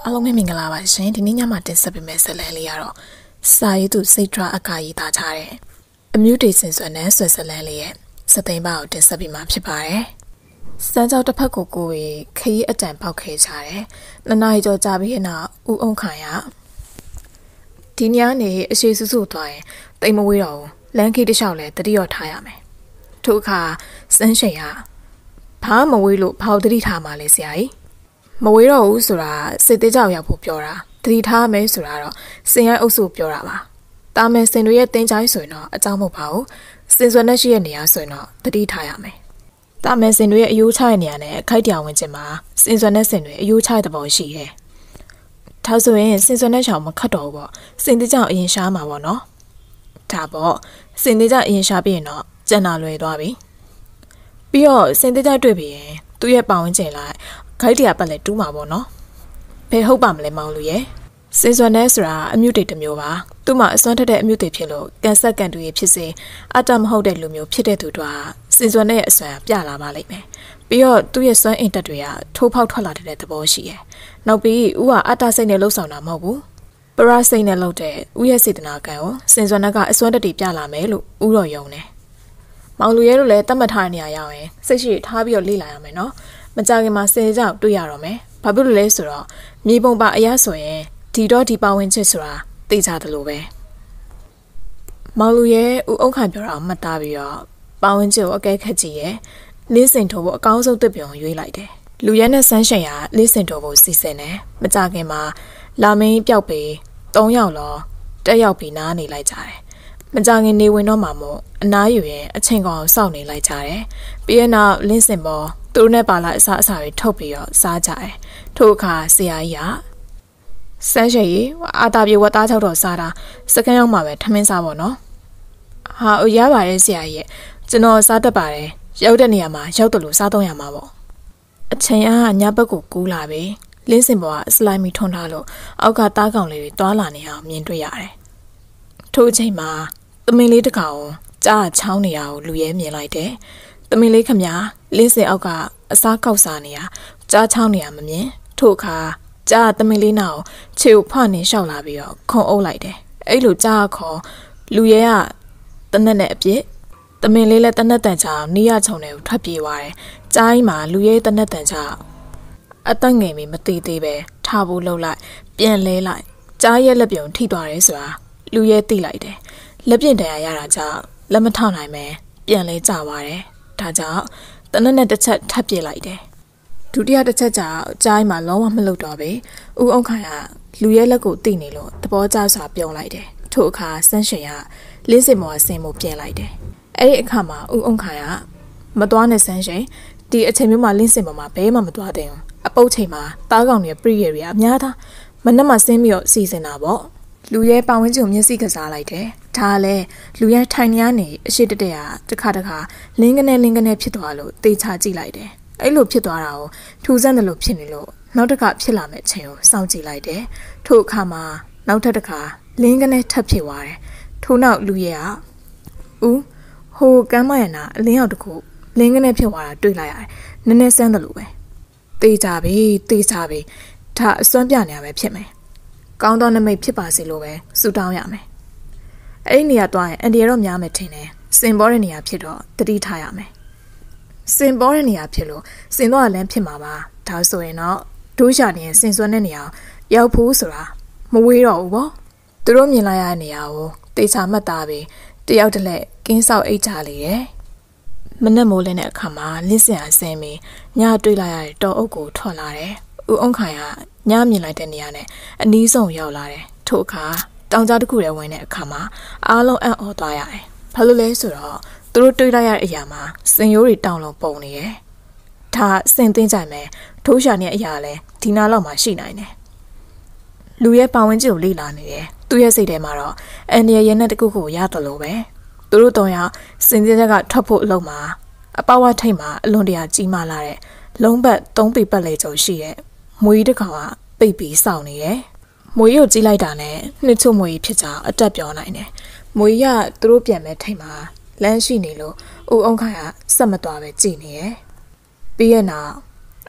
အားလုံးပဲမင်္ဂလာပါရှင်ဒီနေ့ညမှာတင်ဆက်ပေးမယ့်ဇာတ်လမ်းလေးကတော့စာရေးသူစိတ်ထွားအကာရေးသားထားတဲ့အမျိုးတေစင်စွမ်းနဲ့ဆွဲဇာတ်လမ်းလေးရဲ့စသိမ်းပါကိုတင်ဆက်ပေးမှာဖြစ်ပါတယ်စမ်းကြောက်တစ်ဖက်ကိုကိုယ်ခရီးအတန်ပေါက်ခဲကြတယ်နှစ်နာရီကျော်ကြာပြီးနောက်ဦးအောင်ခိုင်ကဒီညနေအရှိစုစုသွားရင်တိမ်မဝေးတော့ဘူးလမ်းခီးတစ်လျှောက်လဲတတိရောထားရမယ်ထို့အခါစန်းရှိန်ကဘာမဝေးလို့ဖောက်တတိထားမှလဲဆရာကြီးမဝေးတော့ဘူးဆိုတာစစ်သေးကြောက်ရောက်ဖို့ပြောတာတတိထားမယ်ဆိုတာတော့စင်ရိုက်အုပ်စုပြောတာပါတာမယ်စင်တွေရဲ့တင်းချိုင်းဆိုရင်တော့အကြောင်းမဟုတ်ပါဘူးစင်စွမ်းနဲ့ရှိရဲ့နေရာဆိုရင်တော့တတိထားရမယ်တာမယ်စင်တွေရဲ့အယိုးချတဲ့နေရာနဲ့ခိုက်တရားဝင်ခြင်းမှာစင်စွမ်းနဲ့စင်တွေအယိုးချတဲ့ပုံရှိတယ်ဒါဆိုရင်စင်စွမ်းနဲ့ချောင်မခတ်တော့ဘူးပေါ့စင်သေးကြောင်အရင်ရှားမှာပေါ့နော်ဒါပေါ့စင်သေးကြောင်အရင်ရှားပြီးရင်တော့ကျန်တာလွယ်သွားပြီပြီးတော့စင်သေးကြောင်တွေ့ပြီးရင်သူ့ရဲ့ပတ်ဝန်းကျင်လိုက်ခိုက်တရားပတ်လဲတူးမှာပေါ့နော်ဘယ်ဟုတ်ပါမလဲမောင်လူရဲ့စင်စွမ်းနဲ့ဆိုတာအမြုပ်တွေတစ်မျိုးပါသူ့မှာအစွမ်းထက်တဲ့အမြုပ်တွေဖြစ်လို့ကန်ဆက်ကန်တူရဖြစ်စေအတမဟုတ်တဲ့လူမျိုးဖြစ်တဲ့သူတို့ကစင်စွမ်းနဲ့အစွမ်းပြလာပါလိမ့်မယ်ပြီးတော့သူ့ရဲ့စွမ်းအင်တက်တွေကထိုးဖောက်ထွက်လာတဲ့သဘောရှိတယ်နောက်ပြီးဦးကအတစိတ်နဲ့လှုပ်ဆောင်တာမဟုတ်ဘူးပရစိတ်နဲ့လှုပ်တဲ့ဦးရဲ့စေတနာကံကိုစင်စွမ်းကအစွမ်းတက်တွေပြလာမယ်လို့ဦးတော်ယုံတယ်မောင်လူရဲတို့လည်းတတ်မှတ်ထားတဲ့နေရာရောက်ရင်စိတ်ရှိထားပြီးတော့လေ့လာရမယ်နော်မကြခင်မှာစင်ကြောင်တွေ့ရတော့မယ်ဘာဖြစ်လို့လဲဆိုတော့မြေပုံပါအရာဆိုရင်ဒီတော့ဒီပါဝင်ချစ်ဆိုတာသိကြတယ်လို့ပဲမောင်လူရဲဦးအောင်ခိုင်ပြောတာမှတ်သားပြီးတော့ပါဝင်ချစ်ကိုအကဲခတ်ကြည့်ရဲ့လေးစင်ထိုးဖို့အကောင်းဆုံးတစ်ပြုံရွေးလိုက်တယ်လူရဲနဲ့ဆန်းရှိန်ကလေးစင်ထိုးဖို့စီစဉ်တယ်မကြခင်မှာလာမင်းပျောက်ပြီး3ယောက်လောတက်ရောက်ပြီးနားနေလိုက်ကြတယ်မကြခင်နေဝင်တော့မှမို့အနားယူရင်အချိန်ကောင်စောင့်နေလိုက်ကြတယ်ပြီးရင်နောက်လင်းစင်ပေါ်သူတို့နဲ့ပါလာအစားအစာတွေထုတ်ပြီးတော့စားကြတယ်ထို့အခါဆရာကြီးကစန်းရှိန်အာတာပြေဝတ်သားချောက်တော့စားတာစကန်ရောက်မှပဲထမင်းစားပေါ့နော်ဟာရပါတယ်ဆရာကြီးကျွန်တော်စားတတ်ပါတယ်ရောက်တဲ့နေရာမှာရောက်တယ်လို့စားတော့ရမှာပေါ့အချိန်အားညဘက်ကိုကူးလာပြီလင်းစင်ပေါ်ကစလိုင်းမီထွန်းထားလို့အောက်ကတားကောင်လေးတွေတွားလာနေအောင်မြင်တွေ့ရတယ်ထို့အချိန်မှာသမင်လေးတစ်ကောင်ကြားချောင်းနေရကိုလူရဲမြင်လိုက်တယ်သမင်လေးခမလင်းစင်အောက်ကအစားကောက်စားနေရကြားချောင်းနေရမမြင်ထို့အခါကြားသမင်လေးနောက်ခြေကိုဖွနေလျှောက်လာပြီးတော့ခုံအုပ်လိုက်တယ်အဲ့လိုကြားခေါ်လူရဲကတနက်နဲ့အပြစ်သမင်လေးလည်းတနက်တန်ချောင်းနီးရချုံတွေကိုထွက်ပြေးသွားတယ်ကြားကြီးမှာလူရဲတနက်တန်ချောင်းအသက်ငယ်မီမသေးသေးပဲထားဖို့လှုပ်လိုက်ပြန်လဲလိုက်ကြားရဲ့လက်ပြုံထိသွားတယ်ဆိုတာလူရဲသိလိုက်တယ်လက်ပြင်တရားရတာကြောင့်လက်မထောက်နိုင်ပဲပြန်လဲကျသွားတယ်ဒါကြောင့်တနက်နဲ့တစ်ချက်ထပ်ပြစ်လိုက်တယ်ဒုတိယတစ်ချက်ကြောင့်ကြားမှာလုံးဝမလုပ်တော့ပဲဦးအောင်ခိုင်ကလူရဲလက်ကိုတိနေလို့သဘောကျစွာပြုံးလိုက်တယ်ထို့အခါစန်းရှင်ကလင်းစင်မော်ဆင်မှုပြင်လိုက်တယ်အဲ့ဒီအခါမှာဦးအောင်ခိုင်ကမသွားနဲ့စန်းရှင်ဒီအချိန်မျိုးမှာလင်းစင်မော်မှာဘဲမှမသွားတဲ့အပုတ်ချိန်မှာတားကောင်တွေပရိယေတွေအများသားမနှက်မှဆင်းပြီးတော့စီစဉ်တာပေါ့လူရဲပတ်ဝန်းကျင်မျက်စိကစားလိုက်တယ်ဒါလည်းလူရဲထိုင်နေရနေအရှိတတဲ့ကတစ်ခါလင်းကနေဖြစ်သွားလို့တေချာကြည့်လိုက်တယ်အဲ့လိုဖြစ်သွားတာကိုထူးဆန်းတယ်လို့ဖြစ်နေလို့နောက်တစ်ခါဖြစ်လာမယ့်အချိန်ကိုစောင့်ကြည့်လိုက်တယ်ထို့အခါမှာနောက်ထပ်တစ်ခါလင်းကနေထပ်ဖြစ်သွားတယ်ထို့နောက်လူရဲကဟိုကမ်းမရနာအလင်းရောက်တခုလင်းကနေဖြစ်သွားတာတွေ့လိုက်ရတယ်နည်းနည်းဆန်းတယ်လို့ပဲတေးကြပြီဒါအစွမ်းပြနေရပဲဖြစ်မယ်ကောင်းသောနမိတ်ဖြစ်ပါစေလို့ပဲဆုတောင်းရမယ်အဲ့ဒီနေရာသွားရင်အန်ဒီရတော့များမယ်ထင်တယ်စင်ပေါ်တဲ့နေရာဖြစ်တော့တတိထားရမယ်စင်ပေါ်တဲ့နေရာဖြစ်လို့စင်တော့လမ်းဖြစ်မှာပါဒါဆိုရင်တော့ဒိုးရှာနေစင်စွမ်းတဲ့နေရာရောက်ဖို့ဆိုတာမဝေးတော့ဘူးပေါ့သူတို့မြင်လိုက်ရတဲ့နေရာကိုတေချာမှတ်သားပြီးတယောက်တလက်ကင်းဆောက်အိတ်ချလေတယ်မနက်မိုးလင်းတဲ့အခါမှာလင်းစင်အစင်းပြီးညတွေ့လိုက်ရတဲ့တောအုပ်ကိုထွက်လာတယ်ဦးအောင်ခိုင်ကညမြင်လိုက်တဲ့နေရာနဲ့အနီးဆုံးရောက်လာတယ်ထို့အခါတောင်ကြားတစ်ခုထဲဝင်တဲ့အခါမှာအားလုံးအံ့ဩသွားရတယ်ဘာလို့လဲဆိုတော့သူတို့တွေ့လိုက်ရတဲ့အရာမှာစင်ရိုးတွေတောင်လုံးပုံနေတယ်ဒါစင်သိမ့်ကြမယ်ထိုးရှာနေတဲ့အရာလဲဒီနာလောက်မှရှိနိုင်တယ်လူရဲ့ပတ်ဝန်းကျင်ကိုလေ့လာနေတယ်သူ့ရဲ့စိတ်ထဲမှာတော့အန်ဒီရဲ့နဲ့တကူကိုရတယ်လို့ပဲသူတို့တော့ရစင်စင်ချက်ကထွက်ဖို့အလုံးမှာအပဝတ်ထိတ်မှာအလွန်တရာကြီးမားလာတဲ့လုံးပတ်3ပေပတ်လေကျော်ရှိတဲ့မွေးတစ်ကောင်ကပိတ်ပြီးစောင့်နေတယ်မွေးကိုကြီးလိုက်တာနဲ့နှစ်ချုံမွေးဖြစ်ကြအတက်ပြောနိုင်တယ်မွေးကသူတို့ပြန်မဲ့ထိတ်မှာလမ်းရှိနေလို့ဦးအောင်ခိုင်ကစက်မသွားပဲကြည်နေတယ်ပြီးရဲ့နောက်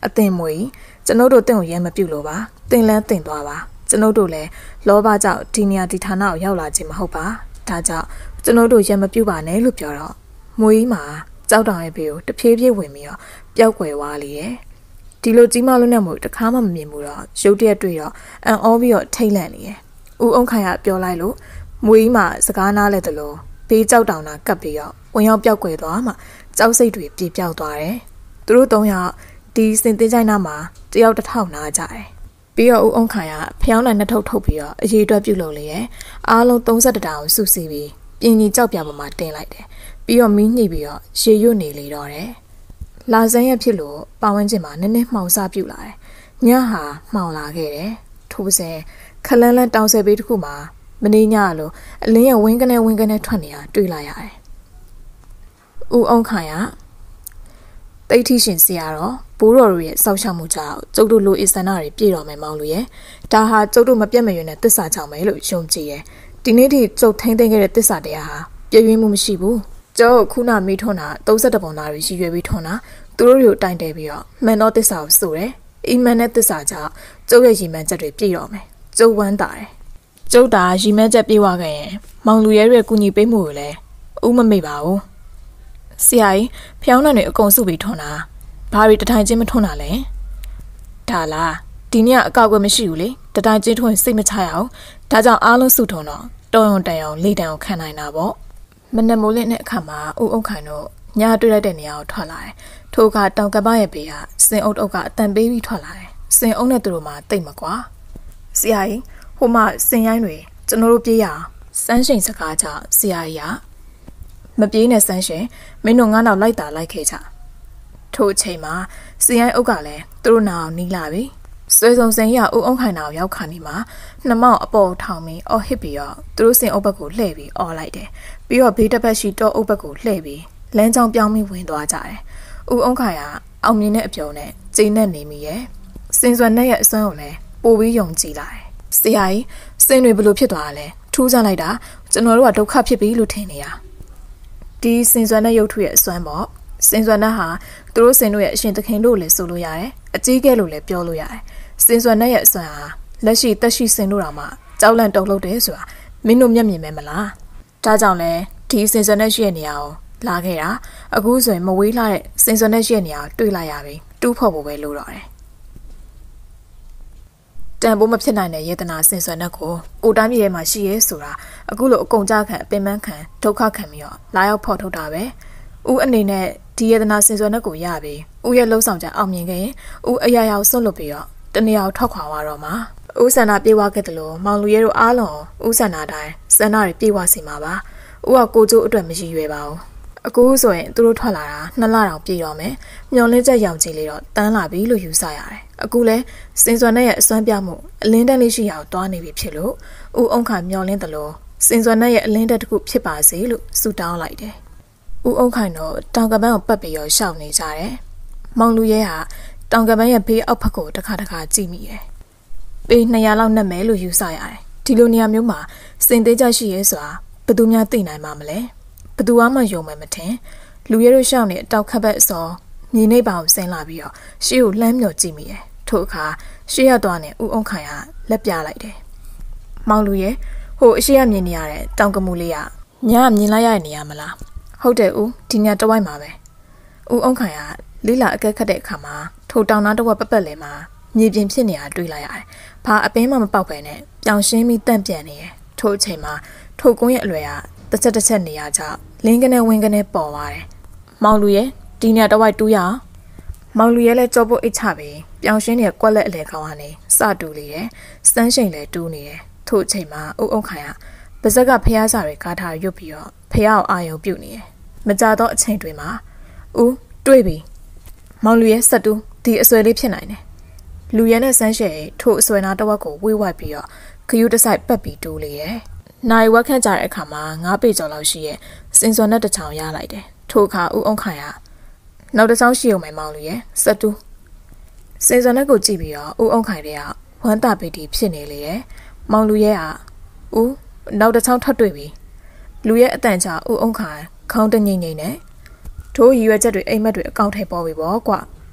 အသင်မွေကျွန်ုပ်တို့တင့်ကိုရဲမပြုလို့ပါတင်လန်းတင်သွားပါကျွန်ုပ်တို့လည်းလောဘကြောင့်ဒီနေရာဒီဌာနကိုရောက်လာခြင်းမဟုတ်ပါဒါကြောင့်ကျွန်ုပ်တို့ရဲမပြုပါနဲ့လို့ပြောတော့မွေးမှာကြောက်တောင်ရဲ့ဘေးကိုတဖြည်းဖြည်းဝင်ပြီးတော့ပျောက်ကွယ်သွားလေရဲ့ဒီလိုကြီးမလို့နဲ့မို့တခါမှမမြင်ဘူးတော့ရုပ်တရက်တွေ့တော့အန်အောပြီးတော့ထိတ်လန့်နေရဲ့ဦးအောင်ခိုင်ကပြောလိုက်လို့မွေးမှာစကားနားလဲတယ်လို့ဘေးကြောက်တောင်နာကပ်ပြီးတော့ဝင်ရောက်ပျောက်ကွယ်သွားမှကြောက်စိတ်တွေပြေပြောက်သွားတယ်သူတို့၃ယောက်ဒီစင်သေးချိုင်းနာမှာတယောက်တစ်ထောက်နာကြတယ်ပြီးတော့ဦးအောင်ခိုင်ကဖျောင်းနိုင်နှစ်ထုပ်ထုတ်ပြီးတော့အရေးအတွက်ပြုတ်လို့လေရဲ့အားလုံး32တောင်စုစည်းပြီးပြင်းကြီးကြောက်ပြပေါ်မှာတင်လိုက်တယ်ပြီးတော့မီးညှိပြီးတော့ရေရွတ်နေလေတော့တယ်လာစမ်းရဖြစ်လို့ပဝန်းကျင်မှာနည်းနည်းမှောင်စားပြုတ်လာတယ်ညဟာမှောင်လာခဲ့တယ်ထိုးစဲခလန်းလန်းတောင်ဆယ်ပေးတစ်ခုမှာမနေညလို့အလင်းရဲ့ဝင်းကနေထွက်နေတာတွေ့လာရတယ်ဦးအောင်ခိုင်ကတိတ်ထီရှင်စီရတော့ဘိုးတော်တို့ရဲ့စောက်ရှောက်မှုကြောင့်ကျုပ်တို့လိုအစန္ဒတွေပြည့်တော်မယ်မောင်လူရဲ့ဒါဟာကျုပ်တို့မပြတ်မရွံ့တဲ့တစ္ဆာကြောင့်ပဲလို့ယုံကြည်ရဲ့ဒီနေ့ထိကျုပ်ထိမ့်သိမ့်ခဲ့တဲ့တစ္ဆာတရားဟာပြည့်ရွေးမှုမရှိဘူးကျုပ်ခုနမီးထွန်းတာ32ပုံသားတွေရှိရွယ်ပြီးထွန်းတာသူတို့တွေကိုတိုင်တယ်ပြီးတော့မှန်သောတစ္ဆာကိုဆိုတယ်အိမ်မန်တဲ့တစ္ဆာကြောင့်ကျုပ်ရဲ့ရည်မှန်းချက်တွေပြည့်တော်မယ်ကျုပ်ဝမ်းသာတယ်ကျုပ်တာရည်မှန်းချက်ပြေဝခဲ့ရင်မောင်လူရဲရဲ့ကူညီပေးမှုကိုလည်းဥမမေ့ပါဘူးဆရာကြီးဖျောင်းနှံတွေအကုန်စုပြီးထွန်းတာဘာတွေတထိုင်ချင်းမထွန်းတာလဲဒါလားဒီနေ့ကအကောက်ကွယ်မရှိဘူးလေတထိုင်ချင်းထွန်းစိတ်မချရအောင်ဒါကြောင့်အားလုံးစုထွန်းတော့တော်ရုံတန်အောင်လေတန်အောင်ခံနိုင်တာပေါ့မနက်မိုးလင်းတဲ့အခါမှာဦးအောင်ခိုင်တို့ညတွေ့လိုက်တဲ့နေရာကိုထွက်လာတယ်ထိုအခါတောင်ကပရဲ့ဘေးကစင်အုပ်ကအတန်ပေးပြီးထွက်လာတယ်စင်အုပ်နဲ့သူတို့မှတိတ်မကွာဆရာကြီးဟိုမှစင်ရိုင်းတွေကျွန်တော်တို့ပြေးရအောင်စမ်းရှိန်စကားကြောင့်ဆရာကြီးကမပြေးနဲ့စမ်းရှင်မင်းတို့ငါးနောက်လိုက်တာလိုက်ခဲ့ကြထိုအချိန်မှာစင်ရိုင်းအုပ်ကလည်းသူတို့နာအောင်နီးလာပြီဆွေစုံစင်ရဦးအောင်ခိုင်နာကိုရောက်ခါနေမှာနှမောက်အပေါ်ထောင်ပြီးအော်ဟစ်ပြီးတော့သူတို့စင်အုပ်ဘက်ကိုလှည့်ပြီးအော်လိုက်တယ်ပြီးတော့ဘေးတစ်ဖက်ရှိတောအုပ်ဘက်ကိုလှည့်ပြီးလမ်းကြောင်းပြောင်းပြီးဝင်သွားကြတယ်ဦးအောင်ခိုင်ကအောင်မြင်တဲ့အပြုံနဲ့ကျိန်းနဲ့နေမိရဲ့စင်စွမ်းနဲ့ရဲ့အစွမ်းကိုလည်းပိုပြီးယုံကြည်လာတယ်ဆရာကြီးစင်တွေဘလို့ဖြစ်သွားတာလဲထူးဆန်းလိုက်တာကျွန်တော်တို့ကဒုက္ခဖြစ်ပြီလို့ထင်နေတာဒီစင်စွမ်းနဲ့ရုပ်ထုရဲ့အစွမ်းပေါ့စင်စွမ်းနဲ့ဟာသူတို့စင်တို့ရဲ့အရှင်သခင်လို့လည်းဆိုလို့ရတယ်အကြီးကဲလို့လည်းပြောလို့ရတယ်စင်စွမ်းနဲ့ရဲ့အစွမ်းဟာလက်ရှိတက်ရှိစင်တို့တောင်မှကြောက်လန့်တုန်လှုပ်တယ်ဆိုတာမင်းတို့မျက်မြင်မဲမလားဒါကြောင့်လဲဒီစင်စွမ်းနဲ့ရှိတဲ့နေရာကိုလာခဲ့တာအခုဆိုရင်မဝေးလာတဲ့စင်စွမ်းနဲ့ရှိတဲ့နေရာကိုတွေ့လိုက်ရပြီတူးဖို့ပဲလို့တော့တယ်တန်ဖိုးမဖြစ်နိုင်တဲ့ယေတနာစင်စွမ်းနဲ့ကိုတိုင်းပြည်ထဲမှာရှိရဲဆိုတာအခုလိုအကုန်ကြခံအပင်ပန်းခံဒုက္ခခံပြီးတော့လာရောက်ဖော်ထုတ်တာပဲဦးအနေနဲ့ဒီယေတနာစင်စွမ်းနဲ့ကိုရပြီဦးရဲ့လှုပ်ဆောင်ချက်အောင်မြင်ခဲ့ရင်ဦးအရာရာကိုစွန့်လွတ်ပြီးတော့တနေရာကိုထွက်ခွာသွားတော့မှာဦးဆန္ဒပြေဝခဲ့တယ်လို့မောင်လူရဲတို့အားလုံးဦးဆန္ဒတိုင်းဆန္ဒတွေပြေဝစီမှာပါဦးကကိုကျိုးအတွက်မရည်ရွယ်ပါဘူးအခုဆိုရင်သူတို့ထွက်လာတာ2လတောင်ပြည့်တော့မယ်မျောလင်းချက်ရောင်ကြီးလေးတော့တန်းလာပြီလို့ယူဆရတယ်အခုလဲစင်စွမ်းနဲ့ရဲ့အစွမ်းပြမှုအလင်းတက်လေးရှိရာကိုတွားနေပြီဖြစ်လို့ဦးအောင်ခါမျောလင်းတယ်လို့စင်စွမ်းနဲ့ရဲ့အလင်းတက်တစ်ခုဖြစ်ပါစေလို့ဆုတောင်းလိုက်တယ်ဦးအောင်ခိုင်တော့တောင်ကပန်းကိုပတ်ပြီးရောရှောက်နေကြတယ်မောင်လူရဲဟာတောင်ကပန်းရဲ့ဘေးအောက်ဖက်ကိုတစ်ခါကြည့်မိတယ်ပေ200လောက်နဲ့မယ်လို့ယူဆရတယ်ဒီလိုနေရာမျိုးမှာစင်သေးကြရှိရဲဆိုတာဘယ်သူများသိနိုင်မှာမလဲဘသူမှယုံမယ်မထင်လူရဲတို့ရှောက်နေအတောက်ခက်ဘက်အစောမြေနေပါအောင်ဆင်းလာပြီးတော့ရှေ့ကိုလှမ်းမြော်ကြည့်မိတယ်ထို့အခါရှေ့ရသွားနေဦးအောင်ခိုင်ကလက်ပြလိုက်တယ်မောင်လူရဲဟိုအရှိရမြင်နေရတဲ့တောင်ကမူလေးကညမြင်လိုက်ရတဲ့နေရာမလားဟုတ်တယ်ဦးဒီညတဝိုက်မှာပဲဦးအောင်ခိုင်ကလေးလာအကဲခတ်တဲ့အခါမှာထိုတောင်နာတစ်ဝက်ပတ်လဲမှာမြေပြင်ဖြစ်နေတာတွေ့လိုက်ရတယ်ဘာအပင်းမှမပေါက်ပဲနဲ့ပြောင်ရှင်းပြီးတန့်ပြန်နေတယ်ထို့အချိန်မှာထိုကုန်းရဲ့အလွယ်ကတစ်ချက်နေရကြလင်းကနေဝင်းကနေပေါ်သွားတယ်မောင်လူရဲဒီညတဝိုက်တူးရအောင်မောင်လူရဲလည်းကြောပုတ်အိတ်ချပြီးပြောင်ရှင်းနေတဲ့ကွက်လက်အလဲကောင်းကနေစတူးလေတယ်စမ်းရှိန်လည်းတူးနေတယ်ထို့အချိန်မှာအုပ်ခိုင်ကပါဇက်ကဖျားစာတွေကားထားရွတ်ပြီးတော့ဖျားကိုအာယုံပြုတ်နေတယ်မကြတော့အချိန်တွေမှာဦးတွေးပြီမောင်လူရဲဆက်တူးဒီအစွဲလေးဖြစ်နိုင်တယ်လူရဲနဲ့စမ်းရှယ်ထို့အစွဲနာတစ်ဝက်ကိုဝေးဝိုက်ပြီးတော့ခယူးတစ်ဆိုင်ပတ်ပြီးတူးလေတယ်နိုင်ဝက်ခန့်ကြတဲ့အခါမှာ9ပေကျော်လောက်ရှိရဲ့စင်စွန်နဲ့တစ်ချောင်ရလိုက်တယ်ထို့အခါဦးအောင်ခိုင်ကနောက်တစ်ချောင်းရှိအောင်မယ်မောင်လူရဲ့စက်တူးစင်စွန်နဲ့ကိုကြည့်ပြီးတော့ဦးအောင်ခိုင်တွေကဝမ်းတာပေတီဖြစ်နေလေရဲ့မောင်လူရဲ့ကဦးနောက်တစ်ချောင်းထပ်တွေ့ပြီလူရဲ့အတန်ချဦးအောင်ခိုင်ခေါင်းတငိမ့်ငိမ့်နဲ့ထိုးရည်ရွယ်ချက်တွေအိမ်မက်တွေအကောင့်ထဲပေါ်ပြီပေါ့ကွ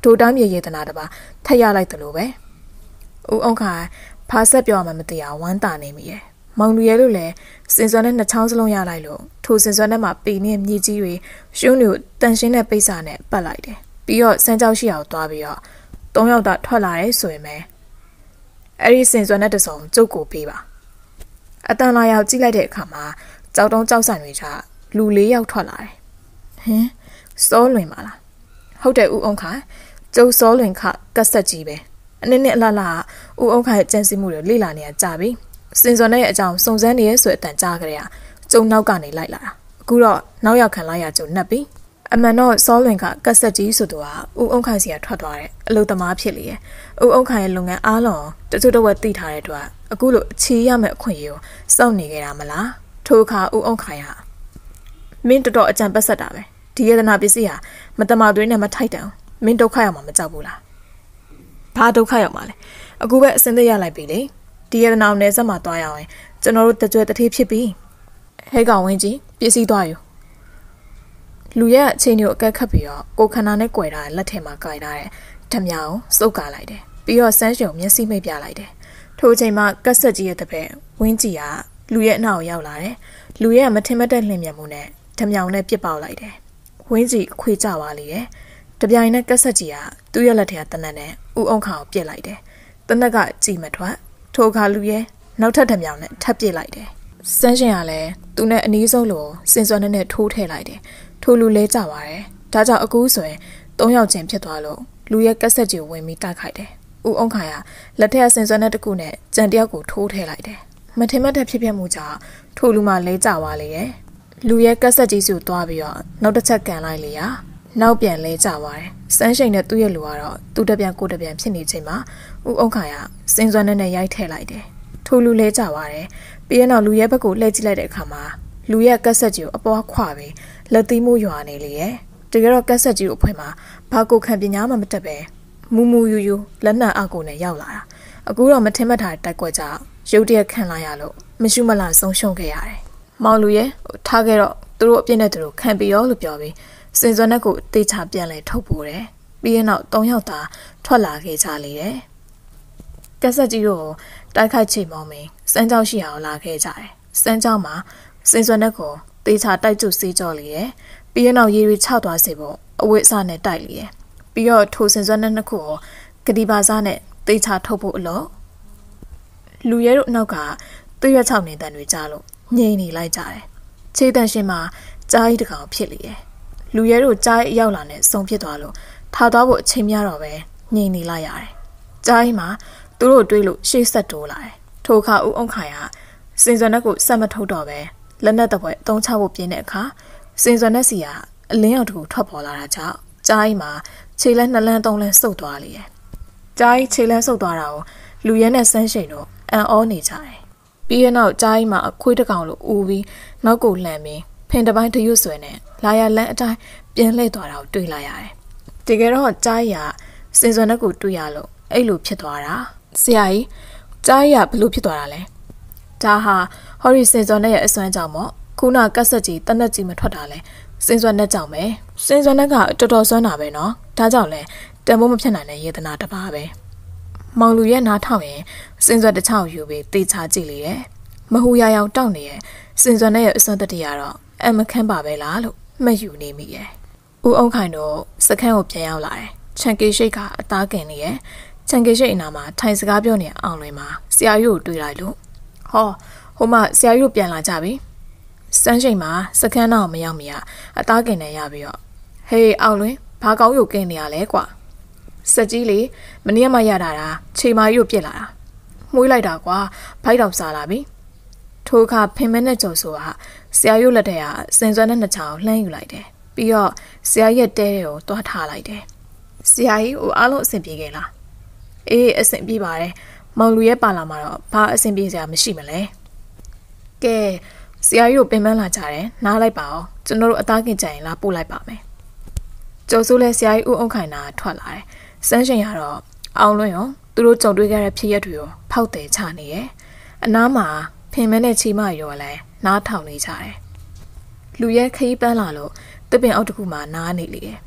ဒိုတမ်းမြေယေတနာတပါထက်ရလိုက်တယ်လို့ပဲဦးအောင်ခိုင်ဖာဆက်ပြောမှမသိအောင်ဝမ်းတာနေမိရဲ့မောင်လူရဲလို့လည်းစင်စွမ်းနဲ့နှစ်ချောင်းစလုံးရလိုက်လို့ထိုစင်စွမ်းနဲ့မှပေနဲ့မြေကြီးတွေရှုံးလို့တန်ရှင်းတဲ့ပိတ်စာနဲ့ပတ်လိုက်တယ်ပြီးတော့စမ်းကြောက်ရှိအောင်သွားပြီးတော့၃ယောက်သာထွက်လာတယ်ဆိုရင်ပဲအဲ့ဒီစင်စွမ်းနဲ့တစုံကျုပ်ကိုပေးပါအတန်လာရောက်ကြည့်လိုက်တဲ့အခါမှာကြောက်တုံးကြောက်ဆန်တွေချလူ၄ယောက်ထွက်လာတယ်ဟင်စောလွင်ပါလားဟုတ်တယ်ဦးအောင်ခိုင်ကျုပ်စောလွင်ခကက်ဆက်ကြီးပဲအနည်းနဲ့အလားလားဦးအောင်ခိုင်ကြံစည်မှုတွေလေ့လာနေရကြပြီစင်စွန်နဲ့အကြောင်းစုံစမ်းနေရဲဆိုတဲ့အတန်ကြားကြရကျုံနောက်ကနေလိုက်လာတာအခုတော့နောက်ရောက်ခံလိုက်ရကျုံနှက်ပြီအမှန်တော့စောလွင်ကကက်ဆက်ကြီးဆိုတော့ဦးအောင်ခိုင်စီကထွက်သွားတယ်အလုပ်သမားဖြစ်လေရဲ့ဦးအောင်ခိုင်ရဲ့လုပ်ငန်းအားလုံးတချို့တော့သိထားတဲ့အတွက်အခုလိုအခြေရမယ့်အခွင့်အရေးကိုစောင့်နေကြတာမလားထိုအခါဦးအောင်ခိုင်ဟာမင်းတော်အကြံပတ်ဆက်တာပဲဒီယတနာပစ္စည်းဟာမတမာသွေးနဲ့မထိုက်တန်မင်းဒုက္ခရောက်မှာမကြောက်ဘူးလားဘာဒုက္ခရောက်မှာလဲအခုပဲအစင်းသက်ရလိုက်ပြီလေဒီယတနာနယ်စပ်မှာတွားရအောင်ကျွန်တော်တို့တကြွတထေးဖြစ်ပြီဟဲကောင်ဝင်းကြီးပစ္စည်းသွားယူလူရဲ့အချိန်ကိုအကက်ခတ်ပြီးတော့ကိုခန္ဓာနဲ့ကြွယ်ထားတဲ့လက်ထဲမှာကြိုင်ထားတဲ့ဓမြအောင်စုပ်ကာလိုက်တယ်ပြီးတော့စမ်းရှုံမျက်စိမိတ်ပြလိုက်တယ်ထိုအချိန်မှာကက်ဆက်ကြီးရဲ့တပည့်ဝင်းကြီးကလူရဲ့အနောက်ရောက်လာတယ်လူရဲ့မထင်မှတ်တဲ့လျင်မြန်မှုနဲ့ဓမြအောင်နဲ့ပြစ်ပေါက်လိုက်တယ်ဝင်းကြီးခွေကြပါလေတယ်တပြိုင်နဲ့ကက်ဆက်ကြီးကသူ့ရဲ့လက်ထဲကတနက်နဲ့ဥအောင်ခါကိုပြစ်လိုက်တယ်တနက်ကကြည်မထွက်ထိုအခါလူရဲ့နောက်ထပ်ဓမြအောင်နဲ့ထပ်ပြစ်လိုက်တယ်စမ်းရှင်ကလည်းသူနဲ့အနီးဆုံးလိုစင်စွမ်းနဲ့ထိုးထည့်လိုက်တယ်ထိုလူလဲကြပါတယ်ဒါကြောင့်အခုဆိုရင်၃ယောက်ချင်းဖြစ်သွားလို့လူရဲ့ကက်ဆက်ကြီးကိုဝင်ပြီးတိုက်ခိုက်တယ်ဦးအောင်ခိုင်ကလက်ထက်ဆင်စွမ်းတဲ့တကူနဲ့ကြံတယောက်ကိုထိုးထည့်လိုက်တယ်မထင်မှတ်တဲ့ဖြစ်ပျက်မှုကြောင့်ထိုလူမှလဲကြသွားလေရဲ့လူရဲ့ကက်ဆက်ကြီးစုသွားပြီးတော့နောက်တစ်ချက်ကန်လိုက်လေရနောက်ပြန်လဲကြသွားတယ်စမ်းရှိန်နဲ့သူ့ရဲ့လူကတော့သူတပြန်ကိုတပြန်ဖြစ်နေချိန်မှာဦးအောင်ခိုင်ကစင်စွမ်းနဲ့ရိုက်ထည့်လိုက်တယ်ထိုလူလဲကြသွားတယ်ပြီးရင်တော့လူရဲ့ဘက်ကိုလှည့်ကြည့်လိုက်တဲ့အခါမှာလူရဲ့ကက်ဆက်ကြီးကိုအပွားခွာပြီးလက်သီးမှုရွာနေလေရဲ့တကယ်တော့ကက်ဆက်ကြီးကိုအဖွဲမှာဘာကိုခံပညာမှမတက်ပဲမူမူယူယူလက်နက်အကိုနဲ့ရောက်လာတာအခုတော့မထင်မှတ်ထားတဲ့တိုက်ကွက်ကြောင့်ရုတ်တရက်ခံလာရလို့မရှုမလဆုံးရှုံးခဲ့ရတယ်မောင်လူရဲ့ထားခဲ့တော့သူတို့အပြစ်နဲ့သူတို့ခံပြီးရောလို့ပြောပြီးစင်စွမ်းနဲ့ကိုတေချာပြန်လဲထုတ်ပို့တယ်ပြီးရင်တော့၃ယောက်သာထွက်လာခဲ့ကြလေတယ်ကက်ဆက်ကြီးတို့တိုက်ခိုက်ချိန်မောင်းမင်းစမ်းကြောက်ရှိအောင်လာခဲ့ကြတယ်စမ်းကြောက်မှာစင်စွမ်းနဲ့ကိုတေချာတိုက်ကျစေးကြောလေတယ်ပြီးရင်တော့ရေရီချသွားစေဖို့အဝိအစနဲ့တိုက်လေတယ်ပြီးတော့ထိုစင်စွမ်းနဲ့နှစ်ခုကိုဂတိပါစားနဲ့တေချာထုတ်ဖို့အလို့လူရဲတို့အနောက်ကသွေးရချောင်းနေတဲ့တွေကြားလို့ငြိမ်နေလိုက်ကြတယ်ခြေတန်ရှင်မှာကြားကြီးတကောင်ဖြစ်လေတယ်လူရဲတို့ကြားကြီးရောက်လာနဲ့စုံဖြစ်သွားလို့ထားသွားဖို့အချိန်များတော့ပဲငြိမ်နေလိုက်ရတယ်ကြားကြီးမှာသူတို့တွေးလို့ရှေ့ဆက်တိုးလာတယ်ထိုအခါဦးအောင်ခိုင်ကစင်စွမ်းနဲ့ကိုဆက်မထုတ်တော့ပဲလက်နဲ့တပွဲအသုံးချဖို့ပြင်းတဲ့အခါစင်စွမ်းနဲ့စီကအလင်းအောင်တကူထွက်ပေါ်လာတာကြောင့်ကြားကြီးမှာခြေလက်2လမ်း3လမ်းစုပ်သွားလေတယ်ကြားကြီးခြေလမ်းဆုပ်သွားတာကိုလူရဲနဲ့ဆန်းရှိန်တို့အန်အောနေကြတယ်ပြီးရင်တော့ကြားကြီးမှာအခွေးတစ်ကောင်လိုဦးပြီးနောက်ကိုလှမ်းပြီးဖင်တစ်ပိုင်းတရွတ်ဆွဲနဲ့လာရလန်းအတိုင်းပြန်လှည့်သွားတာကိုတွေ့လိုက်ရတယ်တကယ်တော့ကြားကြီးကစင်စွမ်းနဲ့ကိုတွေ့ရလို့အဲ့လိုဖြစ်သွားတာဆရာကြီးကြားကြီးကဘလို့ဖြစ်သွားတာလဲဒါဟာဟော်ရီစင်စွမ်းနဲ့ရဲ့အစွမ်းကြောင့်မို့ခုနကက်ဆက်ကြီးတနက်ကြီးမထွက်တာလဲစင်စွမ်းနဲ့ကြောင့်ပဲစင်စွမ်းနဲ့ကတော်တော်စွမ်းတာပဲနော်ဒါကြောင့်လဲတန်ဖိုးမဖြစ်နိုင်တဲ့ယေတနာတစ်ပါးပဲမောင်လူရဲ့နားထောင်ရင်စင်စွမ်းတစ်ချောင်းယူပြီးတေချာကြည့်လေရဲ့မဟူရရောင်တောက်နေရဲ့စင်စွမ်းနဲ့ရဲ့အစွမ်းတတိယတော့အမခန်းပါပဲလားလို့မှတ်ယူနေမိရဲ့ဦးအောင်ခိုင်တို့စခန်းကိုပြန်ရောက်လာတယ်ချန်ကေရှိတ်ကအသားကင်နေရဲ့ချန်ကေရှိတ်အနာမှာထိုင်စကားပြောနေအောင်လွင်မှာဆရာကြီးကိုတွေ့လိုက်လို့ဟောဟိုမှာဆရာကြီးတို့ပြန်လာကြပြီစမ်းရှိန်မှာစခန်းတော့မရောက်မရအသားကင်နေရပြီးတော့ဟေးအောင်လွင်ဘာကောင်းရုပ်ကင်းနေရလဲကွာစက်ကြီးလေမနေ့မှရတာချိန်မာကြီးကိုပြစ်လာတာမှုေးလိုက်တာကွာဖိုက်တော်စားလာပြီထိုအခါဖင်မဲနဲ့ကြော်ဆိုကဆရာရုပ်လက်ထဲကစင်စွမ်းနဲ့နှစ်ချောင်းလှမ်းယူလိုက်တယ်ပြီးတော့ဆရာရဲ့တဲကိုတွားထားလိုက်တယ်ဆရာကြီးဟိုအားလုံးအဆင်ပြေခဲ့လားအေးအဆင်ပြေပါတယ်မောင်လူရဲ့ပါလာမှာတော့ဘာအဆင်ပြေစရာမရှိမလဲကဲဆရာကြီးကိုပင်ပန်းလာကြတယ်နားလိုက်ပါအောင်ကျွန်တော်တို့အသားကင်ကြရင်လာပို့လိုက်ပါမယ်ကျော်စိုးလဲဆရာကြီးဦးအောင်ခိုင်နာထွက်လာတယ်စမ်းရှင်ရတော့အောင်လွင်ရောသူတို့ကြုံတွေ့ခဲ့တဲ့ဖြစ်ရက်တွေကိုဖောက်တယ်ချနေရဲ့အနားမှာဖင်မဲနဲ့ချီမရောလဲနားထောင်နေကြတယ်လူရဲခရီးပန်းလာလို့တစ်ပင်အောက်တစ်ခုမှာနားနေလေတယ်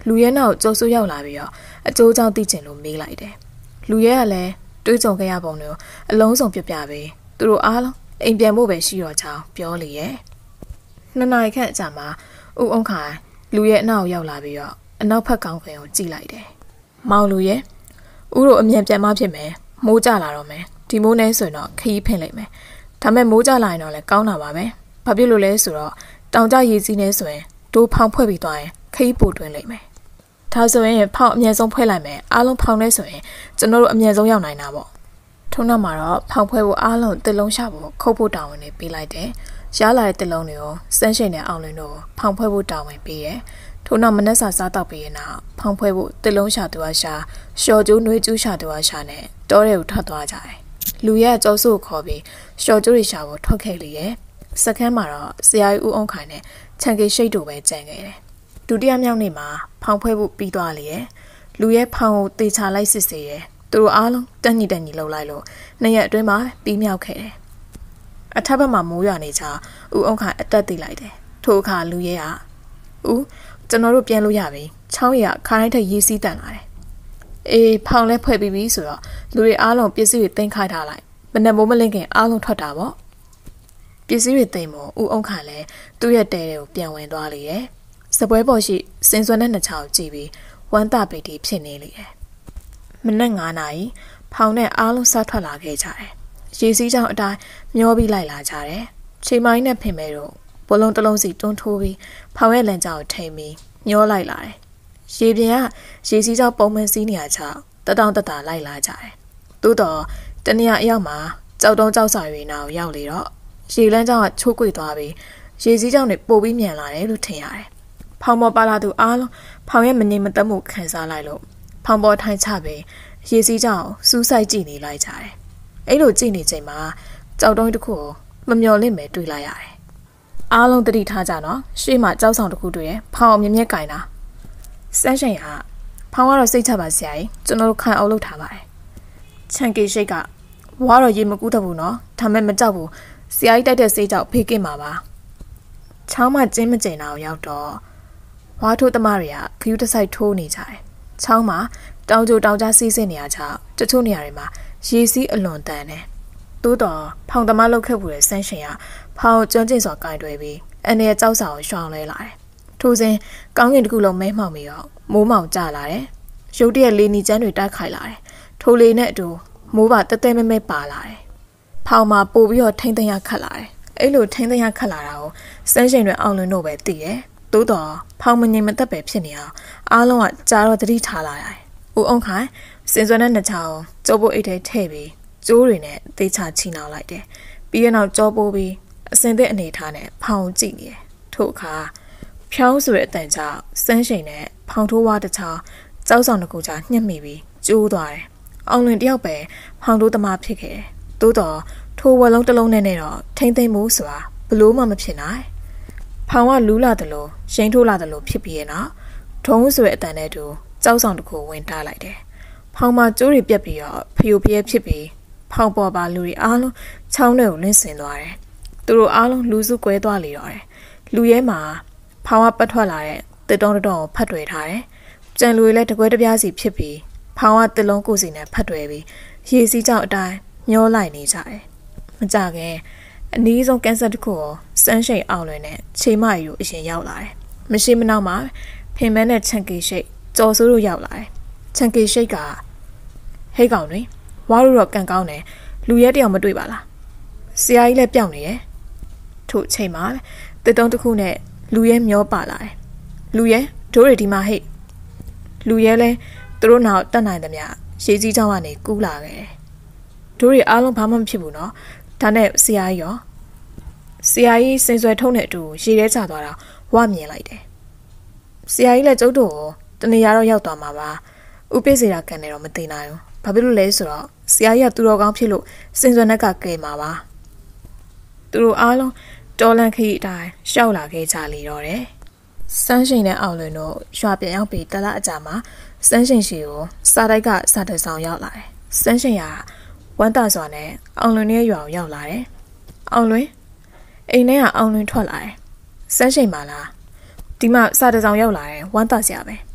လူရဲနောက်ကြော်ဆူရောက်လာပြီးတော့အကျိုးကြောင့်သိကျင်လို့မေးလိုက်တယ်လူရဲကလည်းတွေးကြုံခဲ့ရပုံတွေကိုအလုံးစုံပြပြပြီးသူတို့အားလုံးအိမ်ပြန်ဖို့ပဲရှိတော့ကြောင်းပြောလေရဲ့နှစ်နာရီခန့်အကြာမှာဦးအောင်ခိုင်လူရဲအနောက်ရောက်လာပြီးတော့အနောက်ဘက်ကောင်းပင်ကိုကြည့်လိုက်တယ်မောင်လူရဲဦးတို့အမြန်ပြန်မဖြစ်မယ်မိုးကြလာတော့မယ်ဒီမိုးနဲ့ဆိုရင်တော့ခရီးဖင်လိုက်မယ်ဒါမဲ့မိုးကြလာရင်တော့လည်းကောင်းတာပါပဲဘာဖြစ်လို့လဲဆိုတော့တောင်ကျရေစီးနေဆိုရင်ဒိုးဖောင်ဖွဲ့ပြီးသွားရင်ခရီးပို့တွင်လိုက်မယ်ဒါဆိုရင်ဖောင်အမြန်ဆုံးဖွဲ့လိုက်မယ်အားလုံးဖောင်နေဆိုရင်ကျွန်တော်တို့အမြန်ဆုံးရောက်နိုင်တာပေါ့ထုံးနောက်မှာတော့ဖောင်ဖွဲ့ဖို့အားလုံးတစ်လုံးရှာဖို့ခုတ်ဖို့တောင်းဝင်နေပေးလိုက်တယ်ရှားလာတဲ့တစ်လုံးတွေကိုစမ်းရှိန်နဲ့အောင်လင်းတို့ဖောင်ဖွဲ့ဖို့တောင်းဝင်ပေးရဲထို့နောက်မနက်စာစားတော့ပြီးရင်တော့ဖောင်ဖွဲ့ဖို့တစ်လုံးရှာသူအရှာလျှော်ကျိုးနှွေးကျူးရှာသူအရှာနဲ့တောထဲကိုထွက်သွားကြတယ်လူရဲကြောစုကိုခေါ်ပြီးလျှော်ကျိုးတွေရှာဖို့ထွက်ခဲ့လေရဲ့စက္ကန့်မှာတော့ဆရာကြီးဦးအောင်ခိုင်နဲ့ချန်ကေရှိတ်တို့ပဲကြံခဲ့တယ်ဒုတိယမြောက်နေ့မှာဖောင်ဖွဲ့ဖို့ပြီးသွားလေရဲ့လူရဲဖောင်ကိုတေချာလိုက်စစ်စေရဲ့သူတို့အားလုံးတက်ညီလှုပ်လိုက်လို့နှစ်ရက်အတွင်းမှာပြီးမြောက်ခဲ့တယ်အထက်ဘက်မှာမိုးရွာနေကြဦးအောင်ခိုင်အသက်သိလိုက်တယ်ထိုအခါလူရဲကဦးကျွန်တော်တို့ပြန်လို့ရပြီချောင်းရခါတိုင်းထက်ရေးစည်းတန်လာတယ်အေးဖောင်လဲဖွဲ့ပြီးပြီဆိုတော့လူတွေအားလုံးပစ္စည်းတွေတင်ခိုင်းထားလိုက်မနဲ့မိုးမလင်းခင်အားလုံးထွက်တာပေါ့ပစ္စည်းတွေတင်မို့ဦးအောင်ခိုင်လဲသူ့ရဲ့တဲတွေကိုပြန်ဝင်သွားလေရဲ့စပွဲပေါ်ရှိစင်စွမ်းတဲ့နှစ်ချောင်းကြည့်ပြီးဝမ်းသာပိတ်တီဖြစ်နေလေတယ်မနက်9 နာရီဖောင်နဲ့အားလုံးစားထွက်လာခဲ့ကြတယ်ရေစီးကြောင်အတိုင်းမျောပြီးလိုက်လာကြတယ်ချိန်မိုင်းနဲ့ဖင်မဲတို့ဘလုံးတစ်လုံးစီတွန်းထိုးပြီးဖောင်ရဲ့လမ်းကြောင်ထိန်ပြီးမျောလိုက်လာတယ်ရေပြင်ကရေစီးကြောင်ပုံမှန်စီးနေရချတတောင်တတာလိုက်လာကြတယ်သို့တော့တနေရာအရောက်မှာကြောက်တုံးကြောက်စာတွေနောက်ရောက်လေတော့ရေလမ်းကြောင်ကချိုးကွေ့သွားပြီးရေစီးကြောင်တွေပို့ပြီးမြန်လာတယ်လို့ထင်ရတယ်ဖောင်ပေါ်ပါလာသူအားလုံးဖောင်ရဲ့မငြိမ်မသက်မှုခံစားလိုက်လို့ဖောင်ပေါ်ထိုင်ချပြီးရေစီးကြောင်စူးစိုက်ကြည့်နေလိုက်ကြတယ်အဲ့လိုကြည့်နေချိန်မှာကြောက်တုံးတစ်ခုကိုမမျော်လင့်ပဲတွေ့လိုက်ရတယ်အားလုံးတတိထားကြနော်ရှေ့မှာကြောက်ဆောင်တစ်ခုတွေ့ရဖောင်မြက်မြက်ကင်တာစမ်းရှင်ကဖောင်ကတော့စိတ်ချပါစရာကြီးကျွန်တော်တို့ခံအောင်လုပ်ထားပါတယ်ချန်ကေရှိတ်ကဝါတော့ရေမကူးတတ်ဘူးနော်ဒါမဲ့မကြောက်ဘူးဆရာကြီးတိုက်တဲ့ဆေးကြောက်ဖေးကင်းပါပါချောင်းမကျင်းမကျင်တာကိုရောက်တော့ဝါထိုးသမားတွေကခယူးတဆိုင်ထိုးနေကြတယ်ချောင်းမှာတောင်ကျတောင်ကြားစီးဆင်းနေရကြတချို့နေရာတွေမှာရေစီးအလွန်တန်တယ်တိုးတော့ဖောင်သမားလောက်ခဲ့ဘူးတဲ့ဆန်းရှင်ကဖောင်ကျွမ်းကျင်စွာကင်တွယ်ပြီးအနေနဲ့ကြောက်စာကိုရှောင်လဲလာတယ်ထိုစဉ်ကောင်းကင်တစ်ခုလုံးမဲမှောင်ပြီးတော့မိုးမောင်ကျလာတယ်ရုတ်တရက်လေနီကျန်းတွေတိုက်ခိုက်လာတယ်ထိုလေနဲ့အတူမိုးပါတဲတဲမဲမဲပါလာတယ်ဖောင်မှာပို့ပြီးတော့ထိမ့်သိမ်းရခတ်လာတယ်အဲ့လိုထိမ့်သိမ်းရခတ်လာတာကိုစန်းရှင်တွေအောင်လွင်တို့ပဲသိတယ်သို့တော့ဖောင်မငြိမ်မသက်ပဲဖြစ်နေအောင်အားလုံးကကြားတော့တတိထားလာတယ်ဦးအောင်ခိုင်စင်စွမ်းတဲ့နှချောင်းကျိုးပိုးအိတ်ထဲထည့်ပြီးကျိုးတွေနဲ့သေချာချီနှောင်လိုက်တယ်ပြီးရင်တော့ကြောပိုးပြီးအစင်သက်အနေထားနဲ့ဖောင်ကြည့်နေတယ်ထို့အခါဖြောင်းဆိုတဲ့အတန်ကြောင့်စန်းရှိန်နဲ့ဖောင်ထိုးဝါတစ်ချောင်းကြောက်ဆောင်တစ်ခုကြားညှက်မိပြီးကျိုးသွားတယ်အောင်လွင်တယောက်ပဲဖောင်ထိုးသမားဖြစ်ခဲ့တယ်သို့တော့ထိုးဝလုံးတစ်လုံးနဲ့တော့ထိမ့်သိမ့်မှုဆိုတာဘလို့မှမဖြစ်နိုင်ဖောင်ကလူးလာတယ်လို့ရှိန်ထိုးလာတယ်လို့ဖြစ်ပြီးရဲ့နော်ထုံးဆိုတဲ့အတန်နဲ့တူကြောက်ဆောင်တစ်ခုဝင်ထားလိုက်တယ်ဖောင်မှာကျိုးတွေပြက်ပြီးတော့ဖျို့ဖျဲဖြစ်ပြီးဖောင်ပေါ်ပါလူတွေအားလုံးချောင်းတွေကိုလင်းဆင်သွားတယ်သူတို့အားလုံးလူစုကွဲသွားလေတော့တယ်လူရဲမှာဖောင်ကပတ်ထွက်လာတဲ့တစ်တုံးတစ်တုံးကိုဖတ်တွေ့ထားတယ်ကြံလူတွေလည်းတကွဲတပြားစီဖြစ်ပြီးဖောင်ကတစ်လုံးကိုစီနဲ့ဖတ်တွေ့ပြီးရေစီးကြောင်အတိုင်းမျောလိုက်နေကြတယ်မကြခင်အနည်းဆုံးကန်ဆာတစ်ခုကိုစမ်းရှိန်အောင်လွင်နဲ့ခြေမရီကိုအရင်ရောက်လာတယ်မရှိမနောက်မှာဖင်မဲနဲ့ချန်ကီရှိတ်ကြော်စိုးတို့ရောက်လာတယ်ချန်ကီရှိတ်ကဟဲ့ကောင်တွေဝါတို့တော့ကန်ကောင်းတယ်လူရဲတယောက်မတွေ့ပါလားဆရာကြီးလည်းပြောင်းနေရဲ့ထို့ချိန်မှာတစ်တုံးတစ်ခုနဲ့လူရဲမျောပါလာတယ်လူရဲတို့တွေဒီမှာဟဲ့လူရဲလဲသူတို့နောက်တက်နိုင်သမျှရေကြီးချောင်းကနေကူးလာခဲ့တယ်တို့တွေအားလုံးဘာမှမဖြစ်ဘူးနော်ဒါနဲ့ဆရာကြီးရောဆရာကြီးစင်ဆွဲထုံးတဲ့အတူရေထဲချသွားတာဝမြင်လိုက်တယ်ဆရာကြီးလည်းကျုပ်တို့ကိုတနေရာတော့ရောက်သွားမှာပါဥပိ္ပစေတာကန်နေတော့မသိနိုင်ဘူးဘာဖြစ်လို့လဲဆိုတော့ဆရာကြီးကသူတော်ကောင်းဖြစ်လို့စင်စွမ်းနဲ့ကကဲမှာပါသူတို့အားလုံးတော်လန်ခရီးအတိုင်းရှောက်လာခဲ့ကြလေတော့တယ်စန်းရှိန်နဲ့အောင်လွင်တို့ရွာပြန်ရောက်ပြီးတလအကြာမှာစန်းရှိန်ရှိကိုစာတိုက်ကစာတဆောင်ရောက်လာတယ်စန်းရှိန်ကဝမ်းသာစွာနဲ့အောင်လွင်ရဲ့ရွာကိုရောက်လာတယ်အောင်လွင်အိမ်ထဲကအောင်လွင်ထွက်လာတယ်စန်းရှိန်ပါလားဒီမှာစာတဆောင်ရောက်လာတယ်ဝမ်းသာစရာပဲ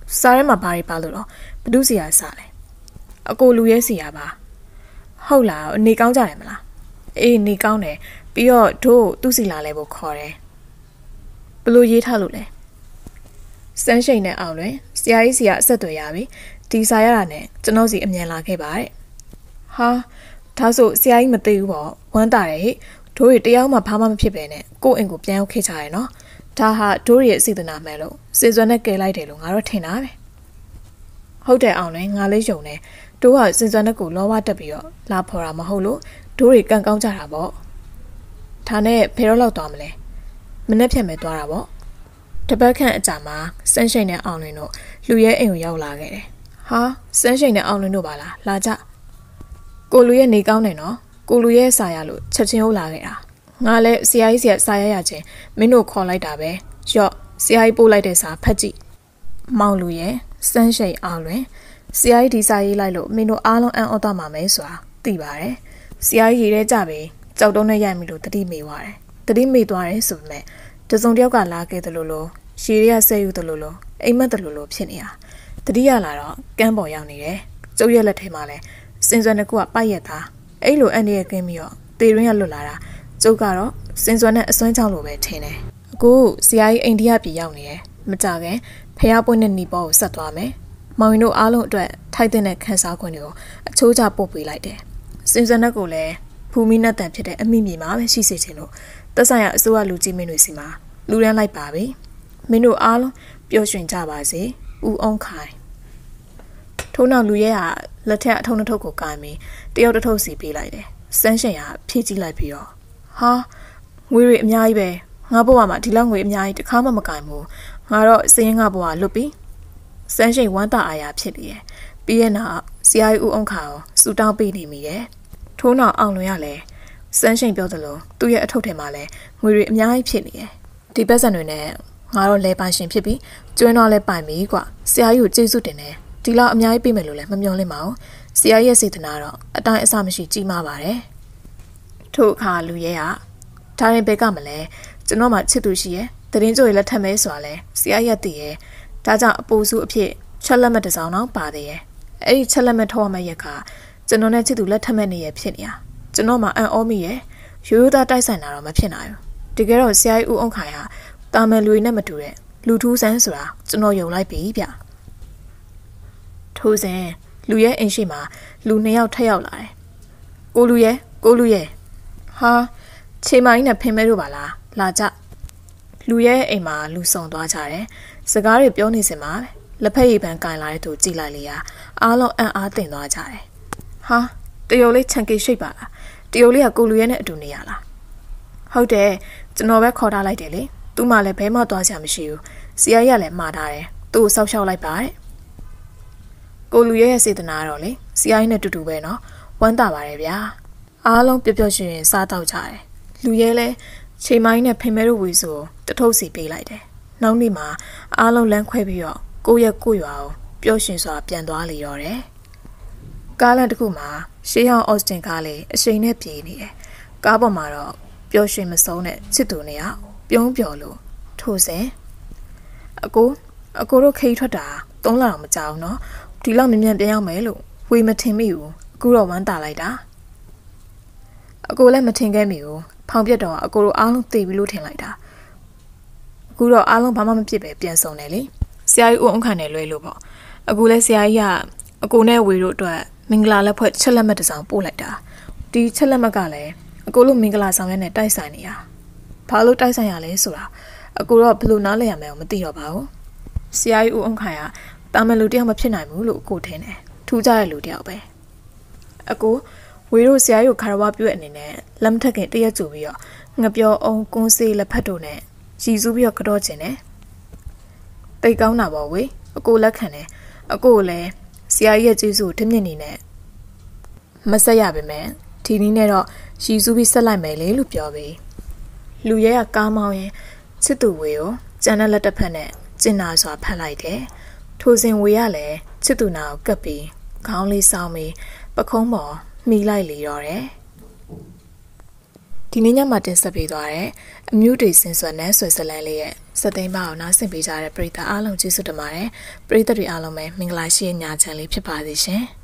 စားရဲမှာဘာတွေပါလို့တော့ဘဒုစီယာစားလဲအကိုလူရဲစီယာပါဟုတ်လားနေကောင်းကြတယ်မလားအေးနေကောင်းတယ်ပြီးတော့တို့သူ့စီလာလဲဖို့ခေါ်တယ်ဘလို့ရေးထားလို့လဲစန်းရှိန်နဲ့အောင်လွင်ဆရာကြီးစီကအဆက်တွေရပြီဒီစာရတာနဲ့ကျွန်တော်စီအမြန်လာခဲ့ပါတဲ့ဟာဒါဆိုဆရာကြီးမသိဘူးပေါ့ဝမ်းတာတယ်ဟဲ့တို့တွေတယောက်မှဘာမှမဖြစ်ပဲနဲ့ကိုယ့်အိမ်ကိုပြန်ရောက်ခဲ့ကြရနော်ဒါဟာတို့ရဲ့စေတနာမှန်လို့စေစွမ်းနဲ့ကယ်လိုက်တယ်လို့ငါတို့ထင်တာပဲဟုတ်တယ်အောင်လွင်ငါလေးယုံတယ်တို့ကစေစွမ်းနဲ့ကိုလောဘတက်ပြီးတော့လာဖော်တာမဟုတ်လို့တို့တွေကံကောင်းကြတာပေါ့ဒါနဲ့ဘယ်တော့လောက်သွားမလဲမနေ့ဖြတ်မဲ့သွားတာပေါ့တပတ်ခန့်အကြာမှာစန်းရှိန်နဲ့အောင်လွင်တို့လူရဲအိမ်ကိုရောက်လာခဲ့တယ်ဟာစန်းရှိန်နဲ့အောင်လွင်တို့ပါလားလာကြကိုလူရဲ့နေကောင်းတယ်နော်ကိုလူရဲ့စာရလို့ချက်ချင်းဟုတ်လာခဲ့တာငါလည်းဆရာကြီးစာရချင်းမင်းတို့ခေါ်လိုက်တာပဲရော့ဆရာကြီးပို့လိုက်တဲ့စာဖတ်ကြည့်မောင်လူရဲ့စန်းရှိန်အောင်လွင်ဆရာကြီးဒီစာရေးလိုက်လို့မင်းတို့အားလုံးအံ့ဩသွားမှာမဲဆိုတာသိပါတယ်ဆရာကြီးရေးတဲ့ကြပြီကြောက်တုံးနဲ့ရိုက်မိလို့တတိမေသွားတယ်တတိမေသွားတယ်ဆိုပေမဲ့တစုံတယောက်ကလာခဲ့တယ်လို့ရှည်ရဆဲယူတယ်လို့အိမ်မက်တယ်လို့ဖြစ်နေတာတတိယလာတော့ကမ်းပေါ်ရောက်နေတယ်ကျုပ်ရဲ့လက်ထဲမှာလဲစင်စွမ်းတစ်ခုကပိုက်ရက်သားအဲ့လိုအန်ဒီရဲ့ကင်းပြီးတော့တေရင်းရလွတ်လာတာကျုပ်ကတော့စင်စွမ်းနဲ့အစွမ်းချောင်းလိုပဲထင်တယ်အခုဆရာကြီးအိန္ဒိယပြည်ရောက်နေတယ်မကြခင်ဖះပွင့်တဲ့နီပေါ်ကိုဆက်သွားမယ်မောင်ရင်တို့အားလုံးအတွက်ထိုက်တဲ့ခန်းစားခွင့်တွေကိုအချိုးချပို့ပေးလိုက်တယ်စင်စွမ်းနဲ့ကိုလည်းဘူမိနဲ့တန်ဖြစ်တဲ့အမိမြေမှာပဲရှိစေချင်လို့သက်ဆိုင်ရာအစိုးရလူကြီးမင်းတွေစီမှာလူရန်လိုက်ပါပြီမင်းတို့အားလုံးပျော်ရွှင်ကြပါစေဦးအောင်ခိုင်ထိုးနောက်လူရဲကလက်ထက်အထုံးတစ်ထုပ်ကိုကိုင်ပြီးတယောက်တစ်ထုပ်စီပေးလိုက်တယ်စန်းရှင်ကဖြည့်ကြည့်လိုက်ပြီးတော့ဟာငွေတွေအများကြီးပဲငါဘဝမှာဒီလောက်ငွေအများကြီးတစ်ခါမှမကိုင်ဘူးငါတော့စင်းငါဘဝလွတ်ပြီးစန်းရှင်ဝမ်းသာအားရဖြစ်နေတယ်ပြီးရဲ့နောက်ဆရာကြီးဦးအောင်ခိုင်ကိုစူတောင်းပေးနေမိတယ်ထိုးနောက်အောင်လွင်ရလဲစန်းရှင်ပြောသလိုသူ့ရဲ့အထုပ်ထဲမှာလဲငွေတွေအများကြီးဖြစ်နေတယ်ဒီပတ်စံတွေနဲ့ငါတော့လဲပိုင်ရှင်ဖြစ်ပြီးကျွန်းတော့လဲပိုင်ပြီကွာဆရာကြီးကိုကျေးဇူးတင်တယ်ဒီလောက်အများကြီးပေးမယ်လို့လည်းမမျှော်လင့်ပါဘူးဆရာရဲ့စေတနာတော့အတိုင်းအဆမရှိကြီးမားပါတယ်ထို့အခါလူရဲကဒါရင်ဘက်ကမလဲကျွန်တော်မှချစ်သူရှိရဲ့တရင်ကြိုရလက်ထက်မဲဆိုတာလဲဆရာရဲ့တည်ရဲ့ဒါကြောင့်အပူစုအဖြစ်ချက်လက်မတစ်စောင်းတော့ပါသေးရဲ့အဲ့ဒီချက်လက်မထောက်ရမယ့်ရက်ကကျွန်တော်နဲ့ချစ်သူလက်ထက်မဲ့နေရဖြစ်နေတာကျွန်တော်မှအံ့ဩမိရဲ့ရိုးရိုးသားတိုက်ဆိုင်တာတော့မဖြစ်နိုင်ဘူးတကယ်တော့ဆရာကြီးဦးအောင်ခိုင်ဟာတာမန်လူတွေနဲ့မတူတဲ့လူထူးဆန်းဆိုတာကျွန်တော်ယုံလိုက်ပြီဗျထိုးစဉ်လူရဲ့အိမ်ရှိမှာလူ2ယောက်ထက်ရောက်လာတယ်ကိုလူရဲ့ဟာချိန်မိုင်းနဲ့ဖင်မဲတို့ပါလားလာကြလူရဲ့အိမ်မှာလူဆောင်သွားကြတယ်စကားတွေပြောနေစင်မှာလက်ဖက်ရည်ပန်းကင်လာတဲ့သူကြည်လိုက်လေရာအားလုံးအံ့အားသင့်သွားကြတယ်ဟာတရုတ်လေးချန်ကေရှိတ်ပါလားတရုတ်လေးကကိုလူရဲ့နဲ့အတူနေရလားဟုတ်တယ်ကျွန်တော်ပဲခေါ်ထားလိုက်တယ်လေသူ့မှလည်းဘဲမှသွားချင်မရှိဘူးဆရာကြီးကလည်းမှားထားတယ်သူ့ကိုစောက်ရှောက်လိုက်ပါတဲ့ကိုလူရဲ့စေတနာတော့လေဆရာကြီးနဲ့တူတူပဲနော်ဝမ်းသာပါတယ်ဗျာအားလုံးပျော်ပျော်ရွှင်ရွှင်စားတော့ကြတယ်လူရဲလဲချိန်မိုင်းနဲ့ဖင်မဲတို့ဝီဆိုတထုပ်စီပေးလိုက်တယ်နောက်နေ့မှာအားလုံးလမ်းခွဲပြီးတော့ကိုရွာကိုပျော်ရွှင်စွာပြန်သွားလေရောတယ်ကားလမ်းတစ်ခုမှာရှေးဟောင်းအော့စတင်ကားလေးအရှိန်နဲ့ပြေးနေတယ်ကားပေါ်မှာတော့ပျော်ရွှင်မဆုံးတဲ့ချစ်သူနေရပြုံးပျော်လို့ထိုးစင်အကိုတို့ခိတ်ထွက်တာ3လတော့မကြောက်နော်ဒီလောက်မြင်မြန်ပြန်ရောက်မယ်လို့ဝေမထင်မိဘူးအခုတော့ဝမ်းသာလိုက်တာအကိုလည်းမထင်ခဲ့မိဘူးဖောင်ပြက်တော့အကိုတို့အားလုံးသိပြီလို့ထင်လိုက်တာအခုတော့အားလုံးဘာမှမဖြစ်ပဲပြန်ဆုံတယ်လေဆရာကြီးဦးအောင်ခိုင်နဲ့လွဲလို့ပေါ့အခုလဲဆရာကြီးကအကိုနဲ့ဝေတို့အတွက်မင်္ဂလာလက်ဖွဲ့ချက်လက်မှတ်တစ်စောင်ပို့လိုက်တာဒီချက်လက်မှတ်ကလည်းအကိုတို့မင်္ဂလာဆောင်ရက်နဲ့တိုက်ဆိုင်နေရဘာလို့တိုက်ဆိုင်ရလဲဆိုတာအကိုတော့ဘယ်လိုနားလဲရမယ်မသိတော့ပါဘူးဆရာကြီးဦးအောင်ခိုင်ကတာမန်လူတယောက်မဖြစ်နိုင်ဘူးလို့အကိုထင်တယ်ထူးခြားတဲ့လူတယောက်ပဲအကိုဝေတို့ဆရာကြီးကိုခါရဝပြုတဲ့အနေနဲ့လက်မထက်ခင်တရက်ကြိုပြီးတော့ငပြောအောင်ကွန်းစေးလက်ဖက်တို့နဲ့ရည်စူးပြီးတော့ကတော့ကျင်တယ်တိတ်ကောင်းတာပေါ့ဝေအကိုလက်ခံတယ်အကိုလည်းဆရာကြီးရဲ့ကျေးဇူးကိုထမြင့်နေနဲ့မဆက်ရပါမယ်ဒီနည်းနဲ့တော့ရည်စူးပြီးဆက်လိုက်မယ်လေလို့ပြောပြီးလူရဲကကားမောင်းရင်ချစ်သူဝေကိုကျန်တဲ့လက်တစ်ဖက်နဲ့ကျင်နာစွာဖတ်လိုက်တယ်ထိုစဉ်ဝေရလည်းချစ်သူနာကိုကပ်ပြီးခေါင်းလေးဆောင်းပြီးပခုံးပေါ်မိလိုက်လေတော့တယ်ဒဒီနေ့ညမှာတင်ဆက်ပေးသွားတဲ့အမျိုးတွေစင်စွမ်းနဲ့ဆွဲဇလန်လေးရဲ့စက်သိမ်းပါအောင်နားဆင်ပေးကြတဲ့ပရိသတ်အားလုံးကျေးဇူးတင်ပါတယ်ပရိသတ်တွေအားလုံးပဲမင်္ဂလာရှိတဲ့ညချမ်းလေးဖြစ်ပါစေရှင်